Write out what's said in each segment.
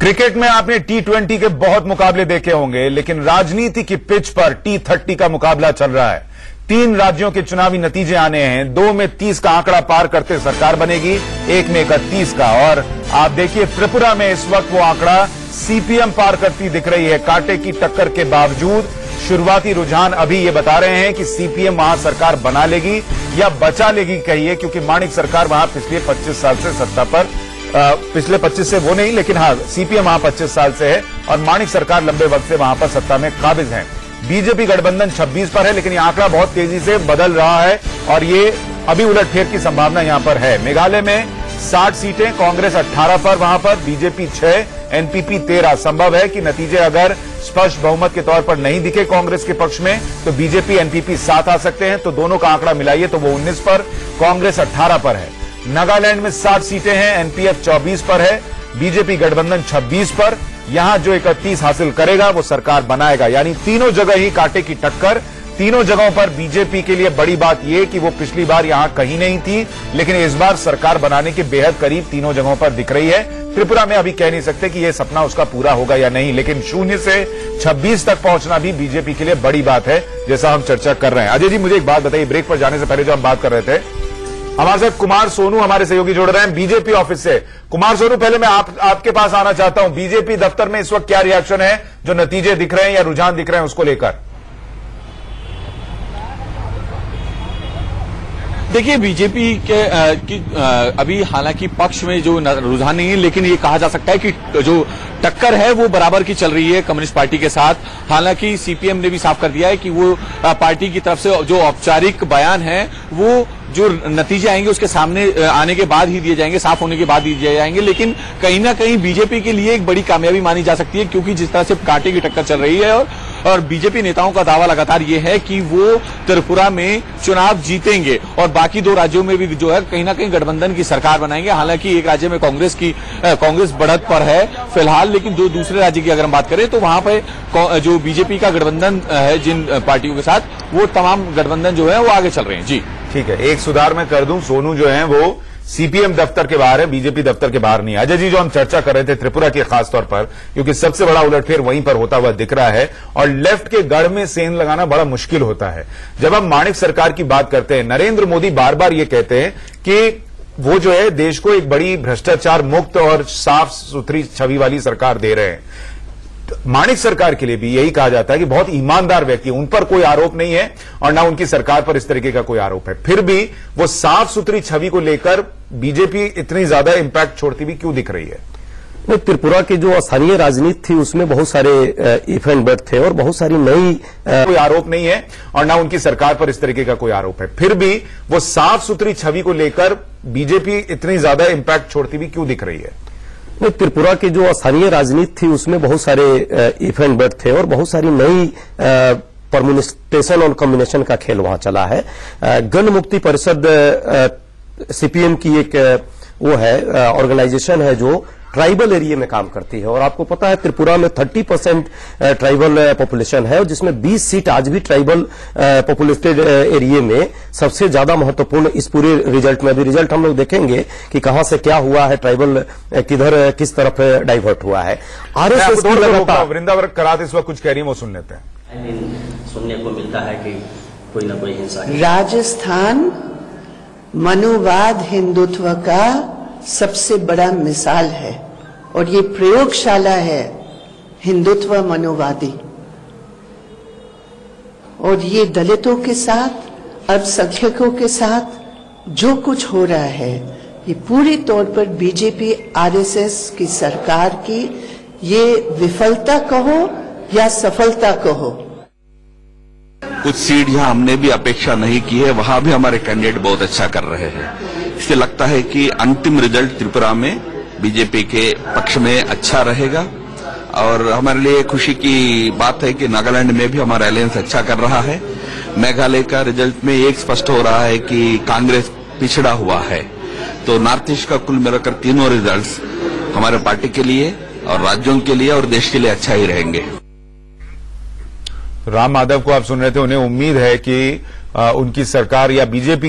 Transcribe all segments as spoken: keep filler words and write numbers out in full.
Cricket में आपने T twenty के बहुत मुकाबले देखे होंगे, लेकिन राजनीति की पिच पर टी थर्टी का मुकाबला चल रहा है। तीन राज्यों के चुनावी नतीजे आने हैं। दो में तीस का आंकड़ा पार करते सरकार बनेगी, एक में इकतीस का। और आप देखिए त्रिपुरा में इस वक्त वो आंकड़ा सीपीएम पार करती दिख रही है। कांटे की टक्कर के बावजूद शुरुआती रुझान अभी ये बता रहे हैं कि सीपीएम वहां सरकार बना लेगी या बचा लेगी कहिए, क्योंकि माणिक सरकार वहां पिछले पच्चीस साल से सत्ता पर आ, पिछले पच्चीस से वो नहीं, लेकिन हाँ सीपीएम वहां पच्चीस साल से है और माणिक सरकार लंबे वक्त से वहां पर सत्ता में काबिज है। बीजेपी गठबंधन छब्बीस पर है, लेकिन ये आंकड़ा बहुत तेजी से बदल रहा है और ये अभी उलटफेर की संभावना यहां पर है। मेघालय में साठ सीटें, कांग्रेस अठारह पर, वहां पर बीजेपी छह, एनपीपी तेरह। संभव है कि नतीजे अगर स्पष्ट बहुमत के तौर पर नहीं दिखे कांग्रेस के पक्ष में तो बीजेपी एनपीपी सात आ सकते हैं, तो दोनों का आंकड़ा मिलाइए तो वो उन्नीस पर, कांग्रेस अठारह पर है। नागालैंड में साठ सीटें हैं, एनपीएफ चौबीस पर है, बीजेपी गठबंधन छब्बीस पर। यहां जो इकतीस हासिल करेगा वो सरकार बनाएगा, यानी तीनों जगह ही कांटे की टक्कर। तीनों जगहों पर बीजेपी के लिए बड़ी बात यह कि वो पिछली बार यहां कहीं नहीं थी, लेकिन इस बार सरकार बनाने के बेहद करीब तीनों जगहों पर दिख रही है। त्रिपुरा में अभी कह नहीं सकते कि यह सपना उसका पूरा होगा या नहीं, लेकिन शून्य से छब्बीस तक पहुंचना भी बीजेपी के लिए बड़ी बात है, जैसा हम चर्चा कर रहे हैं। अजय जी, मुझे एक बात बताइए, ब्रेक पर जाने से पहले जो हम बात कर रहे थे, हमारे साथ कुमार सोनू हमारे सहयोगी जुड़ रहे हैं बीजेपी ऑफिस से। कुमार सोनू, पहले मैं आप, आपके पास आना चाहता हूं। बीजेपी दफ्तर में इस वक्त क्या रिएक्शन है, जो नतीजे दिख रहे हैं या रुझान दिख रहे हैं उसको लेकर? देखिए, बीजेपी के आ, की आ, अभी हालांकि पक्ष में जो रुझान नहीं है, लेकिन ये कहा जा सकता है कि जो टक्कर है वो बराबर की चल रही है कम्युनिस्ट पार्टी के साथ। हालांकि सीपीएम ने भी साफ कर दिया है कि वो आ, पार्टी की तरफ से जो औपचारिक बयान है वो जो नतीजे आएंगे उसके सामने आने के बाद ही दिए जाएंगे, साफ होने के बाद ही दिए जाएंगे। लेकिन कहीं ना कहीं बीजेपी के लिए एक बड़ी कामयाबी मानी जा सकती है, क्योंकि जिस तरह से कांटे की टक्कर चल रही है और, और बीजेपी नेताओं का दावा लगातार ये है कि वो त्रिपुरा में चुनाव जीतेंगे और बाकी दो राज्यों में भी जो है कहीं ना कहीं गठबंधन की सरकार बनाएंगे। हालांकि एक राज्य में कांग्रेस की कांग्रेस बढ़त पर है फिलहाल, लेकिन दो दूसरे राज्य की अगर हम बात करें तो वहां पर जो बीजेपी का गठबंधन है जिन पार्टियों के साथ, वो तमाम गठबंधन जो है वो आगे चल रहे हैं। जी ठीक है, एक सुधार मैं कर दूं, सोनू जो है वो सीपीएम दफ्तर के बाहर है, बीजेपी दफ्तर के बाहर नहीं है। अजय जी, जो हम चर्चा कर रहे थे त्रिपुरा की खासतौर पर, क्योंकि सबसे बड़ा उलटफेर वहीं पर होता हुआ दिख रहा है और लेफ्ट के गढ़ में सेंध लगाना बड़ा मुश्किल होता है। जब हम माणिक सरकार की बात करते हैं, नरेंद्र मोदी बार बार ये कहते हैं कि वो जो है देश को एक बड़ी भ्रष्टाचार मुक्त और साफ सुथरी छवि वाली सरकार दे रहे हैं। माणिक सरकार के लिए भी यही कहा जाता है कि बहुत ईमानदार व्यक्ति, उन पर कोई आरोप नहीं है और ना उनकी सरकार पर इस तरीके का कोई आरोप है, फिर भी वो साफ सुथरी छवि को लेकर बीजेपी इतनी ज्यादा इंपैक्ट छोड़ती भी क्यों दिख रही है? त्रिपुरा की जो स्थानीय राजनीति थी उसमें बहुत सारे इफ एंड बट थे और बहुत सारी नई, कोई आरोप नहीं है और ना उनकी सरकार पर इस तरीके का कोई आरोप है, फिर भी वो साफ सुथरी छवि को लेकर बीजेपी इतनी ज्यादा इंपैक्ट छोड़ती भी क्यों दिख रही है? त्रिपुरा की जो स्थानीय राजनीति थी उसमें बहुत सारे इफ एंड बट थे और बहुत सारी नई परम्यूटेशन और कॉम्बिनेशन का खेल वहां चला है। गण मुक्ति परिषद सीपीएम की एक वो है ऑर्गेनाइजेशन है जो ट्राइबल एरिया में काम करती है और आपको पता है त्रिपुरा में तीस परसेंट ट्राइबल पॉपुलेशन है और जिसमें बीस सीट आज भी ट्राइबल पॉपुलेटेड एरिया में सबसे ज्यादा महत्वपूर्ण इस पूरे रिजल्ट में भी रिजल्ट हम लोग देखेंगे कि कहां से क्या हुआ है, ट्राइबल किधर किस तरफ डाइवर्ट हुआ है। आरएसएस की लगातार वृंदावन करात इस वक्त कुछ कह रही है, वो सुन लेते हैं। सुनने को मिलता है कि कोई ना कोई हिंसा। राजस्थान मनुवाद हिंदुत्व का सबसे बड़ा मिसाल है और ये प्रयोगशाला है हिंदुत्व मनोवादी। और ये दलितों के साथ, अल्पसंख्यकों के साथ जो कुछ हो रहा है, ये पूरी तौर पर बीजेपी आरएसएस की सरकार की ये विफलता कहो या सफलता कहो। कुछ सीट जहां हमने भी अपेक्षा नहीं की है वहां भी हमारे कैंडिडेट बहुत अच्छा कर रहे हैं। इससे लगता है कि अंतिम रिजल्ट त्रिपुरा में बीजेपी के पक्ष में अच्छा रहेगा और हमारे लिए खुशी की बात है कि नागालैंड में भी हमारा अलायंस अच्छा कर रहा है। मेघालय का रिजल्ट में एक स्पष्ट हो रहा है कि कांग्रेस पिछड़ा हुआ है, तो नॉर्थ ईस्ट का कुल मिलाकर तीनों रिजल्ट्स हमारे पार्टी के लिए और राज्यों के लिए और देश के लिए अच्छा ही रहेंगे। राम माधव को आप सुन रहे थे, उन्हें उम्मीद है कि आ, उनकी सरकार या बीजेपी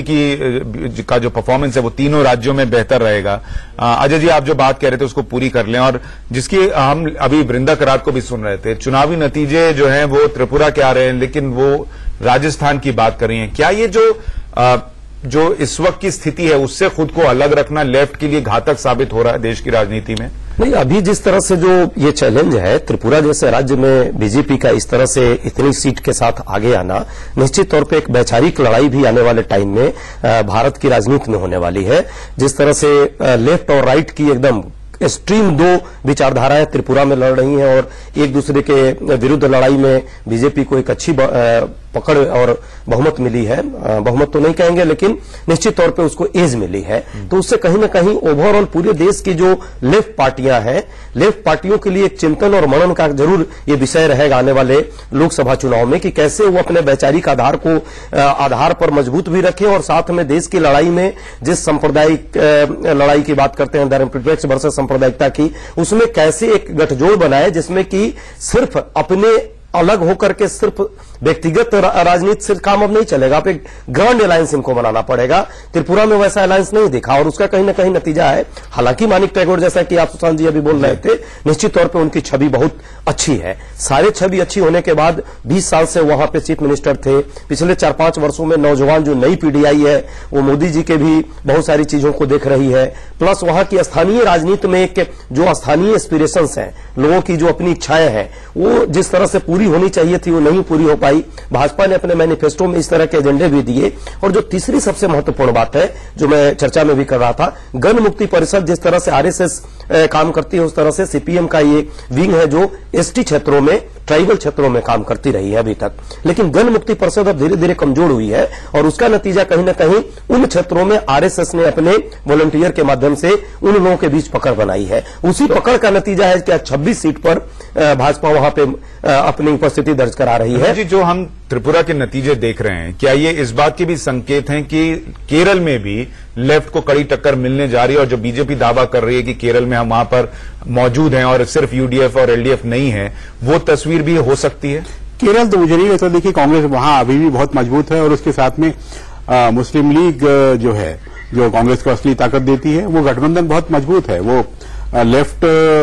की का जो परफॉर्मेंस है वो तीनों राज्यों में बेहतर रहेगा। अजय जी, आप जो बात कह रहे थे उसको पूरी कर लें। और जिसकी हम अभी वृंदा करात को भी सुन रहे थे, चुनावी नतीजे जो हैं वो त्रिपुरा के आ रहे हैं, लेकिन वो राजस्थान की बात कर रही हैं। क्या ये जो आ, जो इस वक्त की स्थिति है उससे खुद को अलग रखना लेफ्ट के लिए घातक साबित हो रहा है देश की राजनीति में? नहीं, अभी जिस तरह से जो ये चैलेंज है, त्रिपुरा जैसे राज्य में बीजेपी का इस तरह से इतनी सीट के साथ आगे आना निश्चित तौर पे एक वैचारिक लड़ाई भी आने वाले टाइम में भारत की राजनीति में होने वाली है। जिस तरह से लेफ्ट और राइट की एकदम एक्सट्रीम दो विचारधाराएं त्रिपुरा में लड़ रही हैं और एक दूसरे के विरुद्ध लड़ाई में बीजेपी को एक अच्छी पकड़ और बहुमत मिली है। बहुमत तो नहीं कहेंगे, लेकिन निश्चित तौर पे उसको एज मिली है। तो उससे कहीं ना कहीं ओवरऑल पूरे देश की जो लेफ्ट पार्टियां हैं, लेफ्ट पार्टियों के लिए एक चिंतन और मनन का जरूर ये विषय रहेगा आने वाले लोकसभा चुनाव में कि कैसे वो अपने वैचारिक आधार को आधार पर मजबूत भी रखें और साथ में देश की लड़ाई में जिस सांप्रदायिक लड़ाई की बात करते हैं, धर्मनिरपेक्ष वर्सेस सांप्रदायिकता की, उसमें कैसे एक गठजोड़ बनाए जिसमें कि सिर्फ अपने अलग होकर के सिर्फ व्यक्तिगत राजनीति से काम अब नहीं चलेगा। आप एक ग्रांड अलायंस इनको बनाना पड़ेगा। त्रिपुरा में वैसा अलायंस नहीं दिखा और उसका कहीं ना कहीं नतीजा है। हालांकि मानिक टैगोर, जैसा कि आप सुशांत जी अभी बोल रहे थे, निश्चित तौर पे उनकी छवि बहुत अच्छी है। सारे छवि अच्छी होने के बाद बीस साल से वहां पे चीफ मिनिस्टर थे। पिछले चार पांच वर्षों में नौजवान जो नई पीढ़ी आई है वो मोदी जी के भी बहुत सारी चीजों को देख रही है। प्लस वहां की स्थानीय राजनीति में एक जो स्थानीय एस्पिरेशंस हैं, लोगों की जो अपनी इच्छाएं हैं, वो जिस तरह से पूरी होनी चाहिए थी वो नहीं पूरी हो पाई। भाजपा ने अपने मैनिफेस्टो में इस तरह के एजेंडे भी दिए। और जो तीसरी सबसे महत्वपूर्ण बात है जो मैं चर्चा में भी कर रहा था, गण मुक्ति परिषद जिस तरह से आरएसएस काम करती है उस तरह से सीपीएम का ये विंग है जो एसटी क्षेत्रों में, ट्राइबल क्षेत्रों में काम करती रही है अभी तक। लेकिन गण मुक्ति परिषद अब धीरे धीरे कमजोर हुई है और उसका नतीजा कहीं ना कहीं उन क्षेत्रों में आरएसएस ने अपने वॉलंटियर के माध्यम से उन लोगों के बीच पकड़ बनाई है। उसी पकड़ का नतीजा है कि छब्बीस सीट पर भाजपा वहां पे अपनी उपस्थिति दर्ज करा रही है। जी, जो हम त्रिपुरा के नतीजे देख रहे हैं, क्या ये इस बात के भी संकेत हैं कि केरल में भी लेफ्ट को कड़ी टक्कर मिलने जा रही है? और जो बीजेपी दावा कर रही है कि केरल में हम वहां पर मौजूद हैं और सिर्फ यूडीएफ और एलडीएफ नहीं है, वो तस्वीर भी हो सकती है? केरल तो मुझे नहीं लगता। देखिए, कांग्रेस वहां अभी भी बहुत मजबूत है और उसके साथ में आ, मुस्लिम लीग जो है, जो कांग्रेस को असली ताकत देती है, वो गठबंधन बहुत मजबूत है। वो लेफ्ट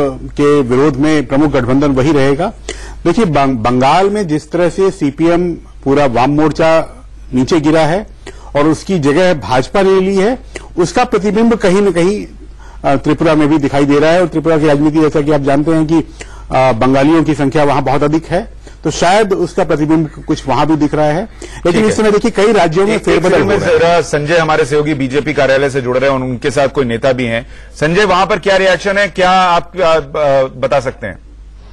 के विरोध में प्रमुख गठबंधन वही रहेगा। देखिए, बंगाल में जिस तरह से सीपीएम पूरा वाम मोर्चा नीचे गिरा है और उसकी जगह भाजपा ने ली है, उसका प्रतिबिंब कहीं न कहीं त्रिपुरा में भी दिखाई दे रहा है। और त्रिपुरा की राजनीति, जैसा कि आप जानते हैं कि बंगालियों की संख्या वहां बहुत अधिक है, तो शायद उसका प्रतिबिंब कुछ वहां भी दिख रहा है। लेकिन इस समय देखिए कई राज्यों में फेरबदल हो रहा है। संजय हमारे सहयोगी बीजेपी कार्यालय से जुड़ रहे हैं और उनके साथ कोई नेता भी हैं। संजय, वहां पर क्या रिएक्शन है, क्या आप बता सकते हैं?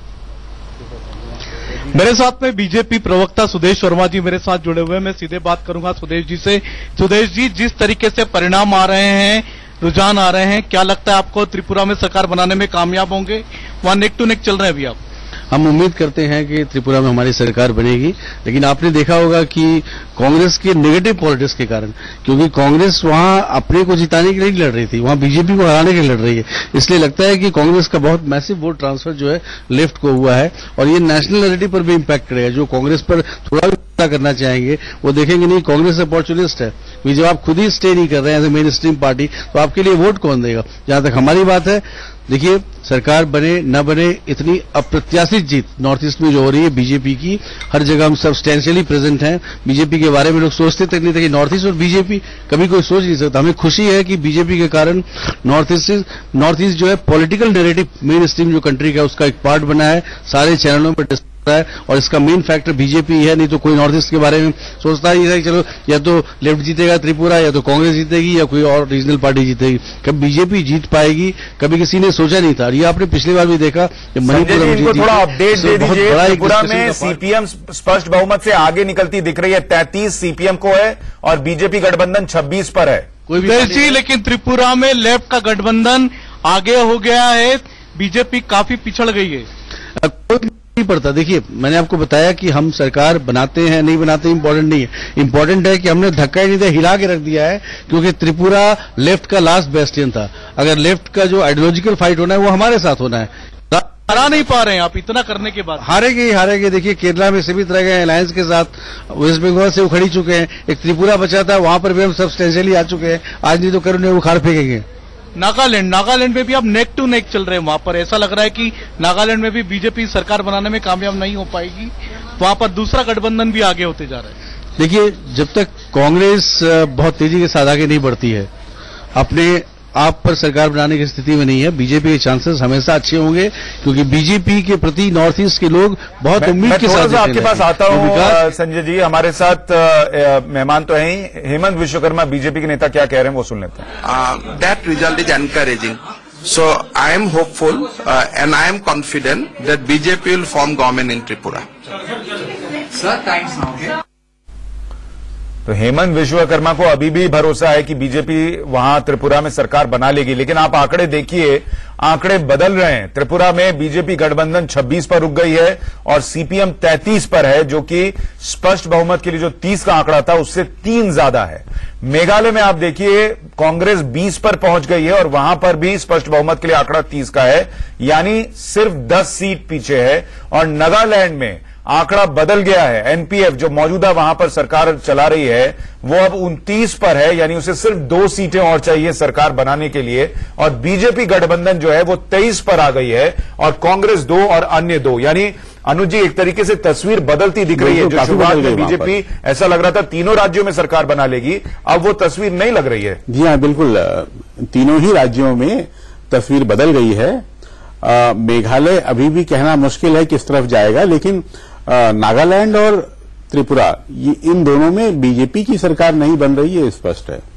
मेरे साथ में बीजेपी प्रवक्ता सुदेश वर्मा जी मेरे साथ जुड़े हुए हैं। मैं सीधे बात करूंगा सुदेश जी से। सुदेश जी, जिस तरीके से परिणाम आ रहे हैं, रुझान आ रहे हैं, क्या लगता है आपको त्रिपुरा में सरकार बनाने में कामयाब होंगे? वहां नेक टू नेक चल रहे हैं अभी आप। हम उम्मीद करते हैं कि त्रिपुरा में हमारी सरकार बनेगी, लेकिन आपने देखा होगा कि कांग्रेस की नेगेटिव पॉलिटिक्स के कारण, क्योंकि कांग्रेस वहां अपने को जिताने के लिए लड़ रही थी, वहां बीजेपी को हराने के लिए लड़ रही है, इसलिए लगता है कि कांग्रेस का बहुत मैसिव वोट ट्रांसफर जो है लेफ्ट को हुआ है और ये नेशनल नैरेटिव पर भी इम्पैक्ट करेगा। जो कांग्रेस पर थोड़ा भी करना चाहेंगे वो देखेंगे नहीं, कांग्रेस अपॉर्चुनिस्ट है, जब आप खुद ही स्टे नहीं कर रहे हैं as a mainstream party, तो आपके लिए वोट कौन देगा? जहां तक हमारी बात है, देखिए, सरकार बने न बने, इतनी अप्रत्याशित जीत नॉर्थ ईस्ट में जो हो रही है बीजेपी की, हर जगह हम सब्सटेंशियली प्रेजेंट हैं। बीजेपी के बारे में लोग सोचते तक नहीं थे कि नॉर्थ ईस्ट और बीजेपी कभी कोई सोच नहीं सकता। हमें खुशी है कि बीजेपी के कारण नॉर्थ ईस्ट नॉर्थ ईस्ट जो है पॉलिटिकल नैरेटिव मेन स्ट्रीम जो कंट्री का उसका एक पार्ट बना है, सारे चैनलों पर है और इसका मेन फैक्टर बीजेपी है। नहीं तो कोई नॉर्थ ईस्ट के बारे में सोचता ही है कि चलो या तो लेफ्ट जीतेगा त्रिपुरा, या तो कांग्रेस जीतेगी, या कोई और रीजनल पार्टी जीतेगी। कभी बीजेपी जीत पाएगी कभी किसी ने सोचा नहीं था। ये आपने पिछली बार भी देखा, मणिपुर में थोड़ा अपडेट दे दीजिए। त्रिपुरा में सीपीएम स्पष्ट बहुमत से आगे निकलती दिख रही है, तैंतीस सीपीएम को है और बीजेपी गठबंधन छब्बीस पर है। कोई भी, लेकिन त्रिपुरा में लेफ्ट का गठबंधन आगे हो गया है, बीजेपी काफी पिछड़ गई है। नहीं पड़ता। देखिए, मैंने आपको बताया कि हम सरकार बनाते हैं नहीं बनाते इम्पोर्टेंट नहीं है, इम्पोर्टेंट है कि हमने धक्का ही नहीं दिया, हिला के रख दिया है, क्योंकि त्रिपुरा लेफ्ट का लास्ट बेस्टियन था। अगर लेफ्ट का जो आइडियोलॉजिकल फाइट होना है वो हमारे साथ होना है। हरा नहीं पा रहे हैं आप इतना करने के बाद। हारेगी हारेगी देखिए केरला में सीमित रह गए अलायंस के साथ, वेस्ट बंगाल से उखड़ी चुके हैं, एक त्रिपुरा बचा था वहां पर भी हम सब्सटेंशियली आ चुके हैं, आज नहीं तो कल उन्हें उखाड़ फेंकेंगे। नागालैंड नागालैंड में भी अब नेक टू नेक चल रहे हैं, वहां पर ऐसा लग रहा है कि नागालैंड में भी बीजेपी सरकार बनाने में कामयाब नहीं हो पाएगी, वहां पर दूसरा गठबंधन भी आगे होते जा रहा है। देखिए जब तक कांग्रेस बहुत तेजी के साथ आगे नहीं बढ़ती है, अपने आप पर सरकार बनाने की स्थिति में नहीं है, बीजेपी के चांसेस हमेशा अच्छे होंगे, क्योंकि बीजेपी के प्रति नॉर्थ ईस्ट के लोग बहुत उम्मीद के साथ आपके पास आता हूं। संजय जी हमारे साथ मेहमान तो हैं ही, हेमंत विश्वकर्मा बीजेपी के नेता क्या कह रहे हैं वो सुन लेते हैं। That result is encouraging, so I am hopeful and I am confident that BJP will form government in Tripura. Sir thanks now. तो हेमंत विश्वकर्मा को अभी भी भरोसा है कि बीजेपी वहां त्रिपुरा में सरकार बना लेगी, लेकिन आप आंकड़े देखिए, आंकड़े बदल रहे हैं। त्रिपुरा में बीजेपी गठबंधन छब्बीस पर रुक गई है और सीपीएम तैंतीस पर है, जो कि स्पष्ट बहुमत के लिए जो तीस का आंकड़ा था उससे तीन ज्यादा है। मेघालय में आप देखिए कांग्रेस बीस पर पहुंच गई है और वहां पर भी स्पष्ट बहुमत के लिए आंकड़ा तीस का है, यानी सिर्फ दस सीट पीछे है। और नागालैंड में आंकड़ा बदल गया है, एनपीएफ जो मौजूदा वहां पर सरकार चला रही है वो अब उनतीस पर है, यानी उसे सिर्फ दो सीटें और चाहिए सरकार बनाने के लिए। और बीजेपी गठबंधन जो है वो तेईस पर आ गई है और कांग्रेस दो और अन्य दो, यानी अनुज जी एक तरीके से तस्वीर बदलती दिख रही है। जो शुरुआत में बीजेपी ऐसा लग रहा था तीनों राज्यों में सरकार बना लेगी, अब वो तस्वीर नहीं लग रही है। जी हाँ बिल्कुल, तीनों ही राज्यों में तस्वीर बदल गई है। आ, मेघालय अभी भी कहना मुश्किल है किस तरफ जाएगा, लेकिन नागालैंड और त्रिपुरा ये इन दोनों में बीजेपी की सरकार नहीं बन रही है, स्पष्ट है।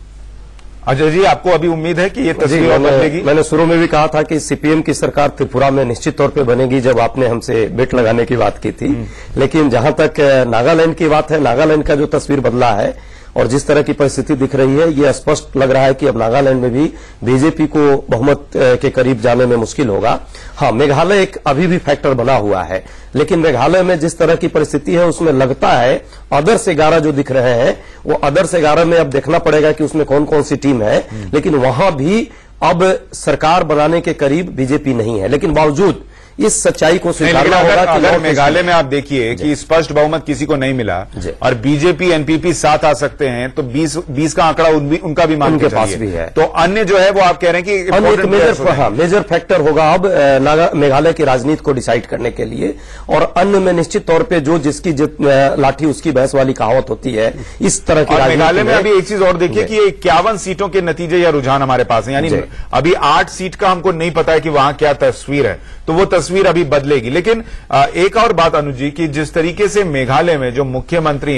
अजय जी आपको अभी उम्मीद है कि ये तस्वीर बदलेगी? मैंने शुरू में भी कहा था कि सीपीएम की सरकार त्रिपुरा में निश्चित तौर पे बनेगी, जब आपने हमसे बेट लगाने की बात की थी। लेकिन जहां तक नागालैंड की बात है, नागालैंड का जो तस्वीर बदला है और जिस तरह की परिस्थिति दिख रही है, ये स्पष्ट लग रहा है कि अब नागालैंड में भी बीजेपी को बहुमत के करीब जाने में मुश्किल होगा। हाँ, मेघालय एक अभी भी फैक्टर बना हुआ है, लेकिन मेघालय में जिस तरह की परिस्थिति है उसमें लगता है अदर्स ग्यारह जो दिख रहे हैं वो अदर्स ग्यारह में अब देखना पड़ेगा कि उसमें कौन कौन सी टीम है, लेकिन वहां भी अब सरकार बनाने के करीब बीजेपी नहीं है। लेकिन बावजूद इस सच्चाई को स्वीकारना होगा कि अगर मेघालय में आप देखिए कि स्पष्ट बहुमत किसी को नहीं मिला और बीजेपी एनपीपी साथ आ सकते हैं, तो बीस बीस का आंकड़ा उन भी, उनका भी मान उनके पास भी है। तो अन्य जो है वो आप कह रहे हैं कि अन्य मेजर हाँ, मेजर फैक्टर होगा अब मेघालय की राजनीति को डिसाइड करने के लिए। और अन्य में निश्चित तौर पे जो जिसकी लाठी उसकी भैंस वाली कहावत होती है, इस तरह की मेघालय में अभी एक चीज और देखिए कि इक्यावन सीटों के नतीजे या रुझान हमारे पास है, यानी अभी आठ सीट का हमको नहीं पता है कि वहां क्या तस्वीर है, तो वो तस्वीर अभी बदलेगी। लेकिन एक और बात अनुज जी की जिस तरीके से मेघालय में जो मुख्यमंत्री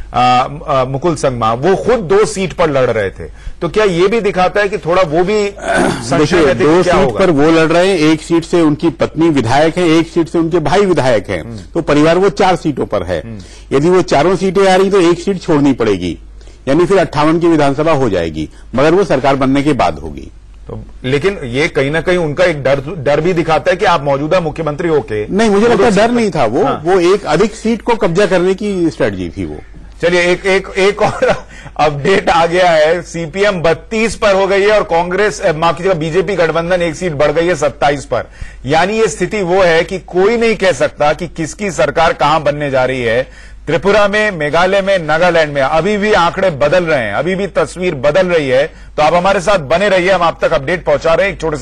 हैं मुकुल संगमा वो खुद दो सीट पर लड़ रहे थे, तो क्या ये भी दिखाता है कि थोड़ा वो भी देखिए दो सीट पर वो लड़ रहे हैं, एक सीट से उनकी पत्नी विधायक है, एक सीट से उनके भाई विधायक हैं, तो परिवार वो चार सीटों पर है। यदि वो चारों सीटें आ रही तो एक सीट छोड़नी पड़ेगी, यानी फिर अट्ठावन की विधानसभा हो जाएगी, मगर वो सरकार बनने के बाद होगी। तो लेकिन ये कहीं ना कहीं उनका एक डर डर भी दिखाता है कि आप मौजूदा मुख्यमंत्री होके। नहीं, मुझे लगता है डर नहीं था वो हाँ। वो एक अधिक सीट को कब्जा करने की स्ट्रेटजी थी वो। चलिए एक एक एक और अपडेट आ गया है, सीपीएम बत्तीस पर हो गई है और कांग्रेस माफ कीजिएगा बीजेपी गठबंधन एक सीट बढ़ गई है सत्ताईस पर। यानी ये स्थिति वो है कि कोई नहीं कह सकता कि किसकी सरकार कहां बनने जा रही है। त्रिपुरा में, मेघालय में, नागालैंड में अभी भी आंकड़े बदल रहे हैं, अभी भी तस्वीर बदल रही है। तो आप हमारे साथ बने रहिए, हम आप तक अपडेट पहुंचा रहे हैं। एक छोटे